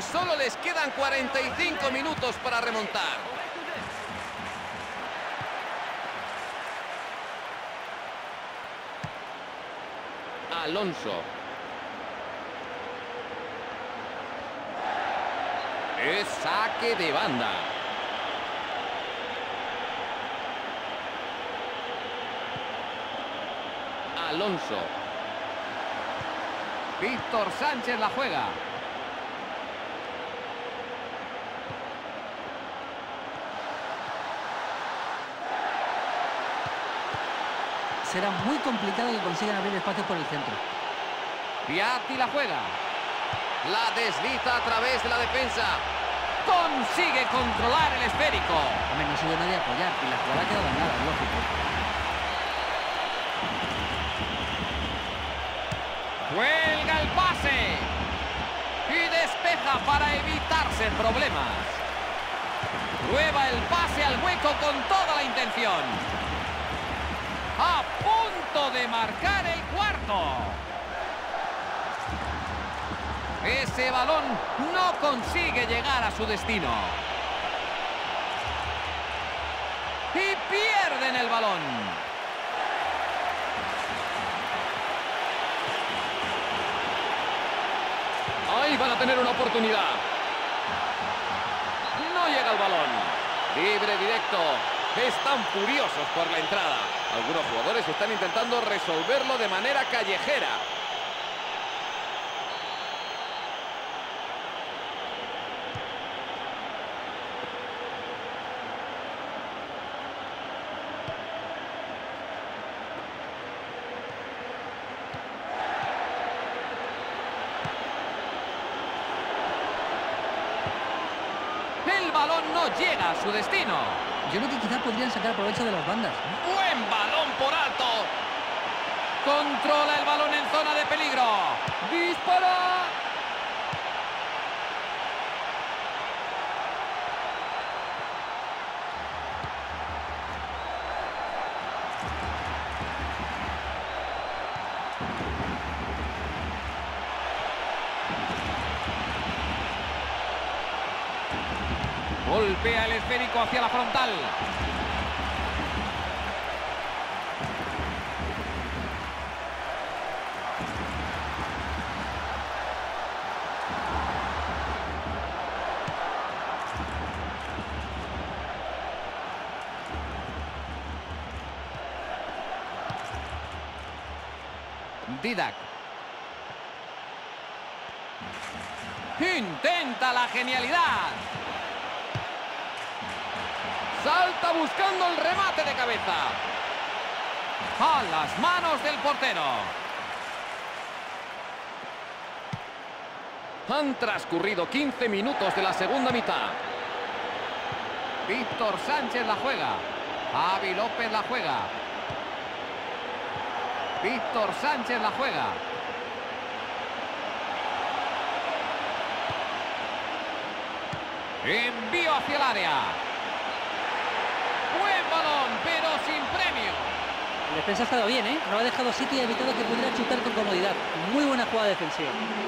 solo les quedan 45 minutos para remontar. Alonso. Es saque de banda. Alonso. Víctor Sánchez la juega. Será muy complicado que consigan abrir espacio por el centro. Piatti la juega. La desliza a través de la defensa. Consigue controlar el esférico. Hombre, no ha sido nadie a apoyar y la jugada ha quedado en nada, lógico. Cuelga el pase. Y despeja para evitarse problemas. Prueba el pase al hueco con toda la intención. A punto de marcar el cuarto. Ese balón no consigue llegar a su destino. Y pierden el balón. Ahí van a tener una oportunidad. No llega el balón. Libre directo. Están furiosos por la entrada. Algunos jugadores están intentando resolverlo de manera callejera. El balón no llega a su destino. Yo creo que quizás podrían sacar provecho de las bandas. Buen balón por alto. Controla el balón en zona de peligro. ¡Dispara! Golpea el esférico hacia la frontal. Didac. Intenta la genialidad. Salta buscando el remate de cabeza. A las manos del portero. Han transcurrido 15 minutos de la segunda mitad. Víctor Sánchez la juega. Javi López la juega. Víctor Sánchez la juega. Envío hacia el área. Buen balón, pero sin premio. La defensa ha estado bien, ¿eh? No ha dejado sitio y ha evitado que pudiera chutar con comodidad. Muy buena jugada defensiva.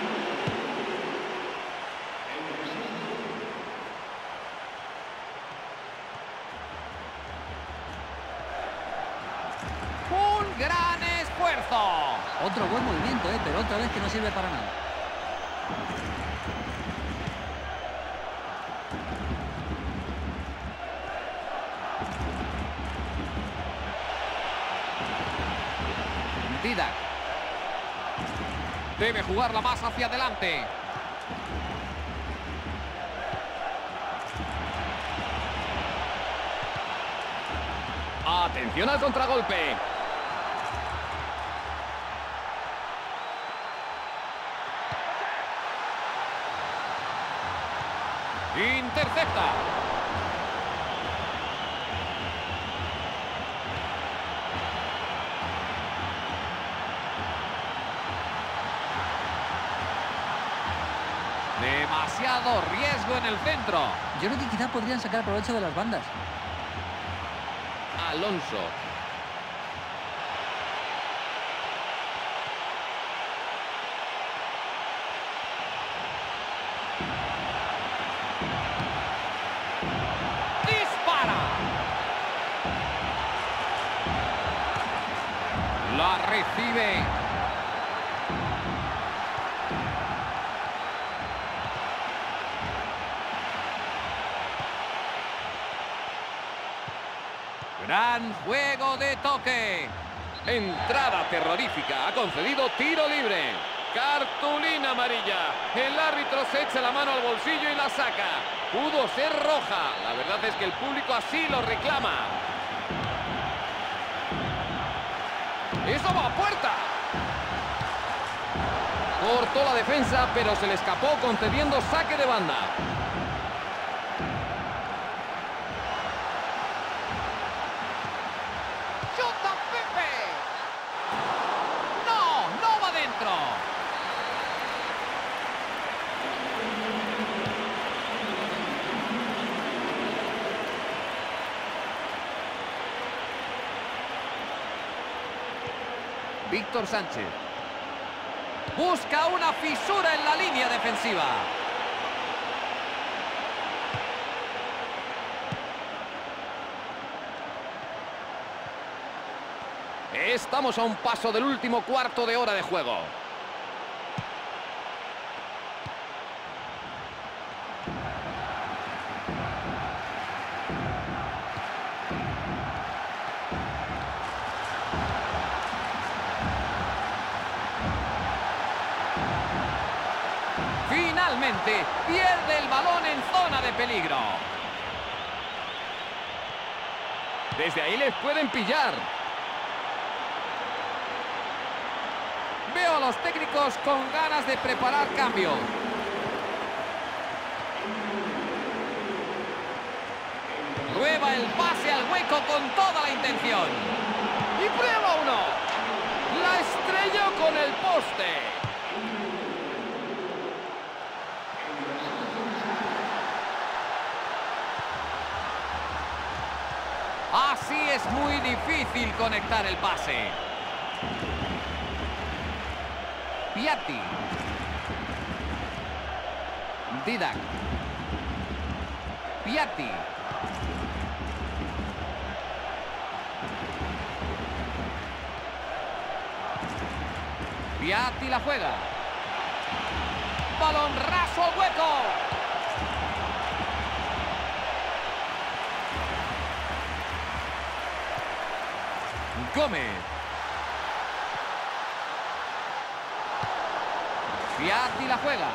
Un gran esfuerzo. Otro buen movimiento, ¿eh? Pero otra vez que no sirve para nada. Didac. Debe jugarla más hacia adelante. Atención al contragolpe. Intercepta. Demasiado riesgo en el centro. Yo creo que quizás podrían sacar provecho de las bandas. Alonso. Recibe. Gran juego de toque. Entrada terrorífica. Ha concedido tiro libre. Cartulina amarilla. El árbitro se echa la mano al bolsillo y la saca. Pudo ser roja. La verdad es que el público así lo reclama. ¡Eso va a puerta! Cortó la defensa, pero se le escapó concediendo saque de banda. ¡Chuta Pepe! ¡No! ¡No va dentro! Víctor Sánchez. Busca una fisura en la línea defensiva. Estamos a un paso del último cuarto de hora de juego. Finalmente pierde el balón en zona de peligro. Desde ahí les pueden pillar. Veo a los técnicos con ganas de preparar cambios. Prueba el pase al hueco con toda la intención. Y prueba uno. La estrelló con el poste. Así es muy difícil conectar el pase. Piatti. Didac. Piatti. Piatti la juega. Balón raso al hueco. Gómez. Piatti la juega.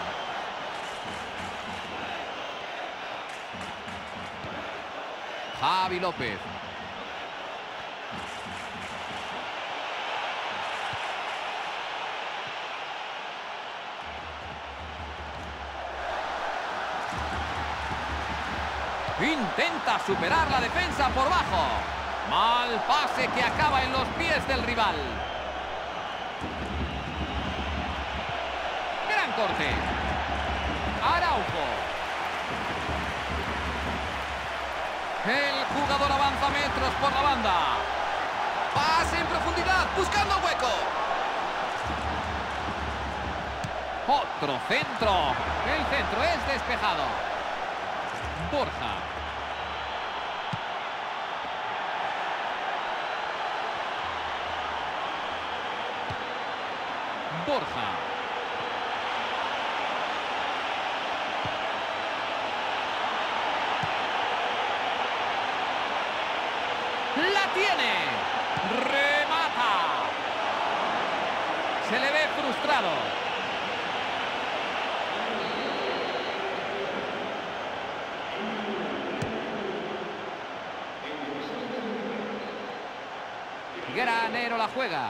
Javi López. Intenta superar la defensa por bajo. Mal pase que acaba en los pies del rival. Gran corte. Araujo. El jugador avanza metros por la banda. Pase en profundidad, buscando hueco. Otro centro. El centro es despejado. Borja. Borja. ¡La tiene! ¡Remata! Se le ve frustrado. Granero la juega.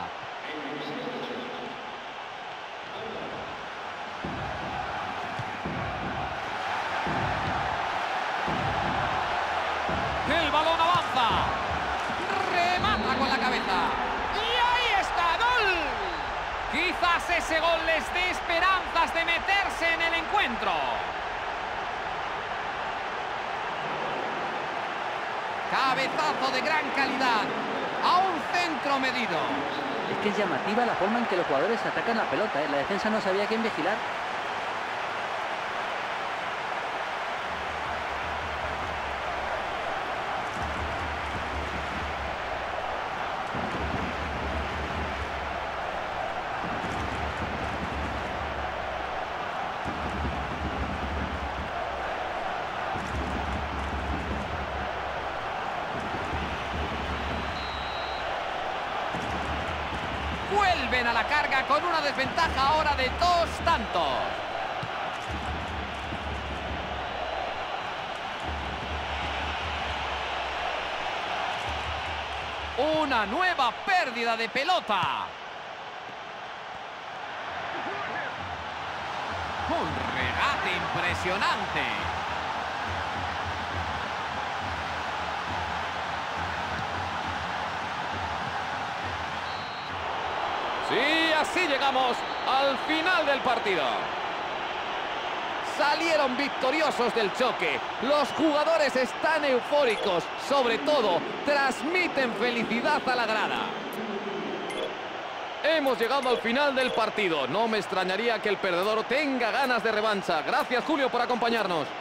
El balón avanza. Remata con la cabeza. Y ahí está, gol. Quizás ese gol les dé esperanzas de meterse en el encuentro. Cabezazo de gran calidad. A un centro medido. Es que es llamativa la forma en que los jugadores atacan la pelota, ¿eh? La defensa no sabía a quién vigilar. Vuelven a la carga con una desventaja ahora de 2 tantos. Una nueva pérdida de pelota. Un regate impresionante. Sí, así llegamos al final del partido. Salieron victoriosos del choque. Los jugadores están eufóricos. Sobre todo, transmiten felicidad a la grada. Hemos llegado al final del partido. No me extrañaría que el perdedor tenga ganas de revancha. Gracias, Julio, por acompañarnos.